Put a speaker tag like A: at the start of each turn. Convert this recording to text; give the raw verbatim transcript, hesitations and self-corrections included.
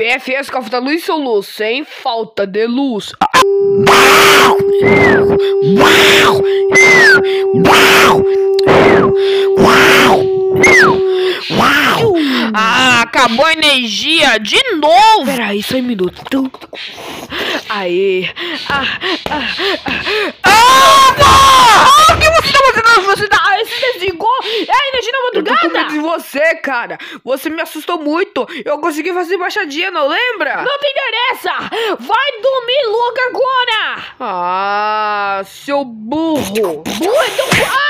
A: P F S, falta luz ou luz? Sem falta de luz. Ah, acabou a energia de novo.
B: Peraí, só um minuto.
A: Aê. Ah, ah, ah. Ah, o que você tá fazendo? Você tá... Você desligou? É a energia na madrugada? Eu tô com medo de você, cara. Você me assustou muito. Eu consegui fazer baixadinha, não lembra?
B: Não te interessa. Vai dormir logo agora.
A: Ah, seu burro.
B: Burro, então...